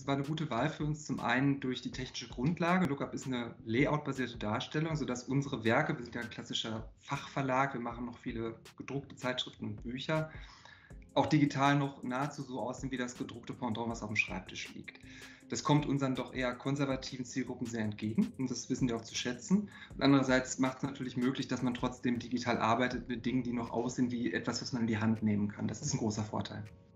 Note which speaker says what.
Speaker 1: das war eine gute Wahl für uns, zum einen durch die technische Grundlage. Lookup ist eine layoutbasierte Darstellung, sodass unsere Werke, wir sind ja ein klassischer Fachverlag, wir machen noch viele gedruckte Zeitschriften und Bücher, auch digital noch nahezu so aussehen wie das gedruckte Pendant, was auf dem Schreibtisch liegt. Das kommt unseren doch eher konservativen Zielgruppen sehr entgegen und das wissen wir auch zu schätzen. Und andererseits macht es natürlich möglich, dass man trotzdem digital arbeitet mit Dingen, die noch aussehen wie etwas, was man in die Hand nehmen kann. Das ist ein großer Vorteil.